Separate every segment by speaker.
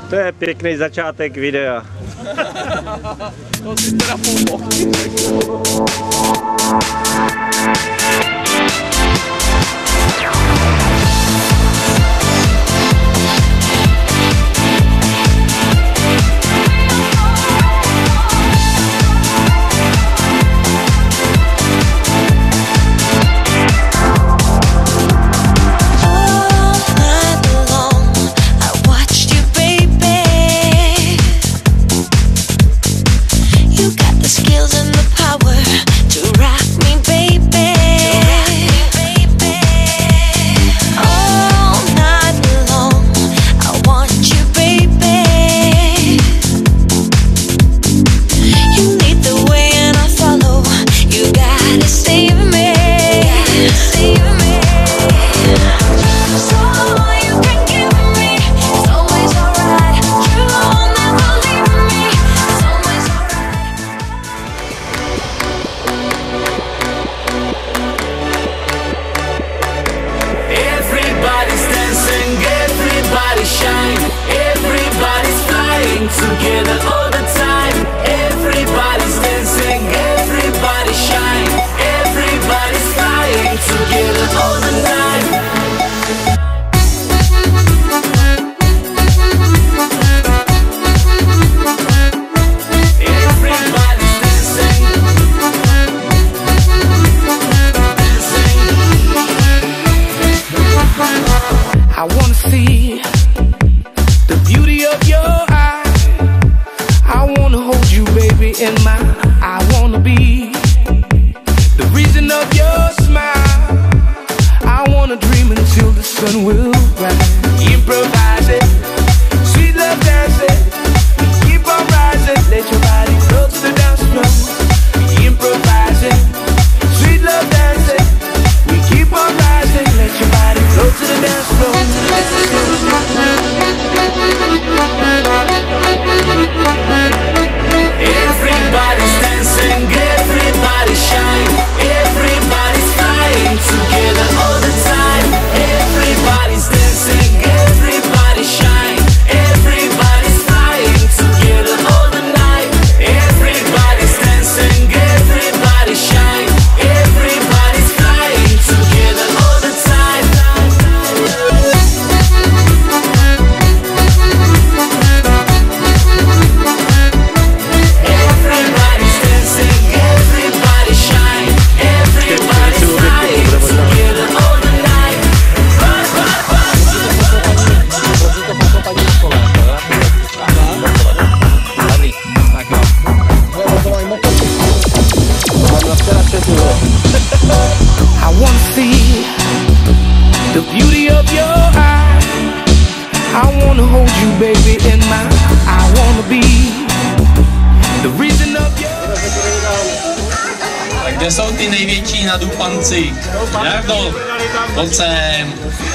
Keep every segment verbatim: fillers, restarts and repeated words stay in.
Speaker 1: To je pěkný začátek videa.
Speaker 2: To si teda pomohl.
Speaker 3: Together all the time, everybody's dancing, everybody shine, everybody's flying together all the night. Everybody's dancing, dancing. I wanna see the beauty of your eyes. I wanna hold you, baby, in my. I wanna be the reason of your smile. I wanna dream until the sun will rise. Improvise it, sweet love dancing. Keep on rising, let your body flow to the dance floor. Improvise it, sweet love dancing. We keep on rising, let your body flow to the dance floor. Everybody's dancing, everybody shine, everybody's flying together all the time. Everybody's dancing, everybody shine, everybody's flying together all the night. Everybody's dancing, everybody shine, everybody's flying together all the time. I wanna see the beauty of your eyes. I wanna hold you, baby, in my. I wanna be the reason of your.
Speaker 4: Tak kde jsou ty největší nadupanci? Jardo, pojď sem.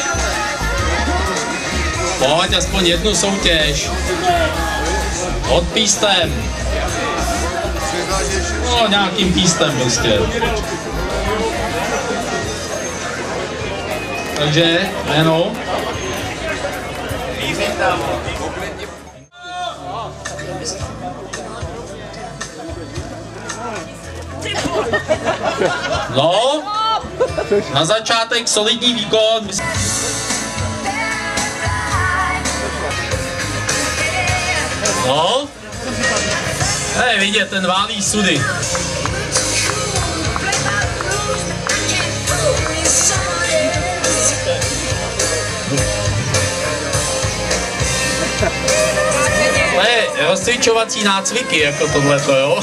Speaker 4: Pojď aspoň jednu soutěž. Pod pístem. No, nějakým pístem prostě. Takže, jméno. No, na začátek solidní výkon. No, hej, vidět, ten válí sudy. To je rozcvičovací nácviky, jako tohleto, jo?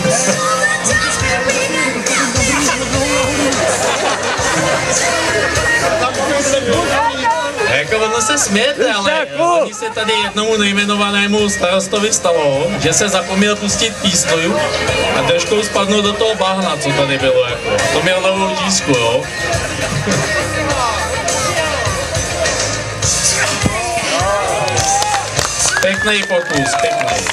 Speaker 4: Jako ono se smějete, ale oni se tady jednomu nejmenovanému starostovi stalo, že se zapomněl pustit písnoju a trošku spadnul do toho bahna, co tady bylo, jako. To měl novou tísku, jo? Pěkný pokus, pěkný.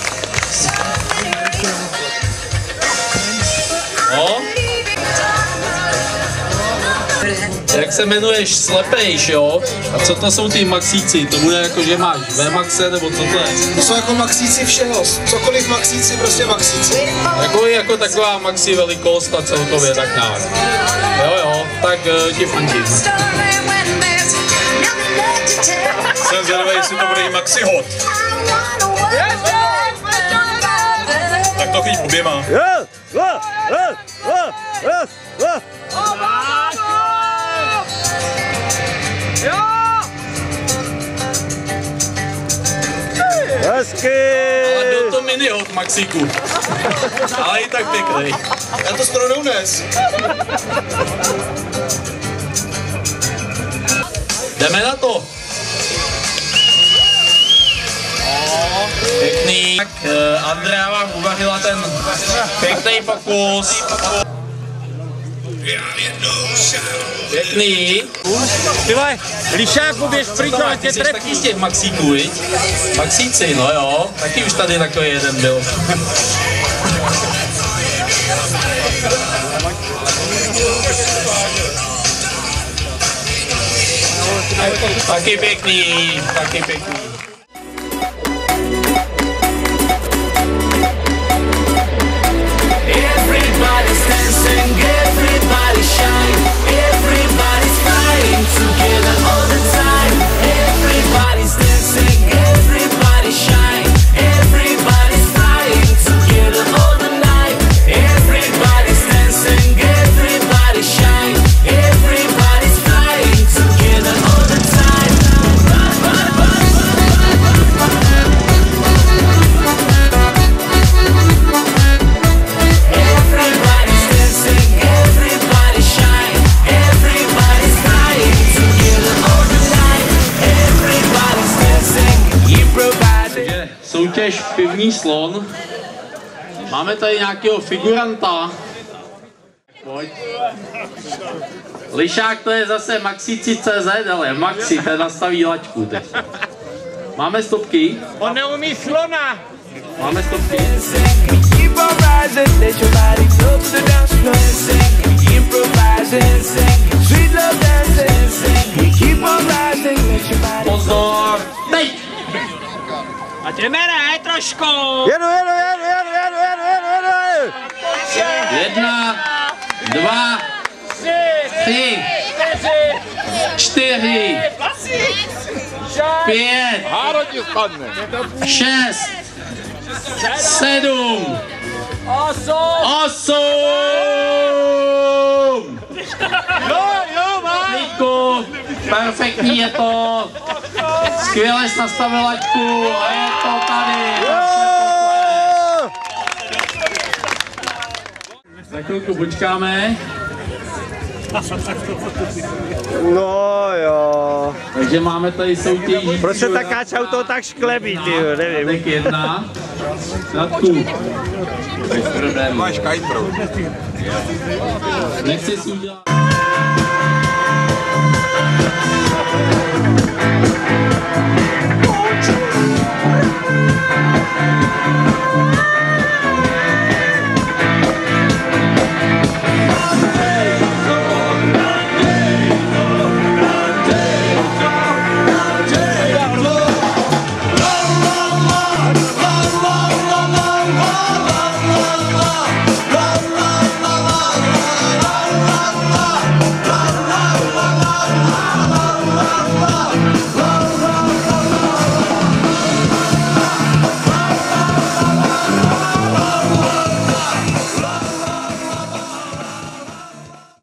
Speaker 4: No. Jak se jmenuješ Slepejš, jo? A co to jsou ty maxíci? To bude jako, že máš V-maxe, nebo co to je?
Speaker 5: To jsou jako maxíci všeho, cokoliv maxíci, prostě maxíci.
Speaker 4: Jako je jako taková maxi velikost a celkově tak nějak. Jo jo, tak uh, ti fandím.
Speaker 2: Jsem zvědavý, jestli to bude i maxi hot. Tak to chyť oběma.
Speaker 1: Jo, jo, jo, jo, jo, jo. Hezky!
Speaker 4: Ale byl to mini hot maxíku. Ale i tak pěkný.
Speaker 5: Já to strojnou nes.
Speaker 4: Jdeme na to. Pěkný. Tak uh, Andrea vám uvařila ten pěkný pokus. Pěkný.
Speaker 2: Ty vole, lišáku běž pryč, ale
Speaker 4: Ty
Speaker 2: tě
Speaker 4: jsi
Speaker 2: trefí.
Speaker 4: taky z těch maxíků, viď? Maxíci, no jo. Taky už tady takový jeden byl. Taky pěkný, taky pěkný.
Speaker 3: Everybody's dancing, everybody shine, everybody's flying together all the time. Everybody's dancing, everybody shine, everybody's flying together all the night. Everybody's dancing, everybody shine, everybody's flying together all the time. Everybody's dancing, everybody shine, everybody's flying together all the night. Everybody's dancing, improvising.
Speaker 4: Soutěž Pivní slon. Máme tady nějakého figuranta. Pojď. Lišák to je zase maxíci tečka cé zet, ale Maxi, ten nastaví laťku teď. Máme stopky?
Speaker 2: On neumí slona.
Speaker 4: Máme stopky.
Speaker 3: Keep on rising, let your body flow to the dance floor. We improvising, sweet love dancing. We keep on rising, let your body.
Speaker 4: Pozor! Teď!
Speaker 2: A jdeme ne, trošku.
Speaker 1: Jedu, jedu, jedu, jedu, jedu, jedu, jedu, jedu.
Speaker 4: Jedna, dva, tři, čtyři, pět, šest, sedm, osm. Klidku, perfektní je to. Skvěle jsi nastavil laťku a je to tady. Za chvilku počkáme.
Speaker 1: No jo.
Speaker 4: Takže máme tady soutěží.
Speaker 1: Proč se ta káča u toho tak šklebí, ty jo, nevím.
Speaker 4: Tak jedna. Natku.
Speaker 5: Máš kajtru.
Speaker 4: Nechci si udělat.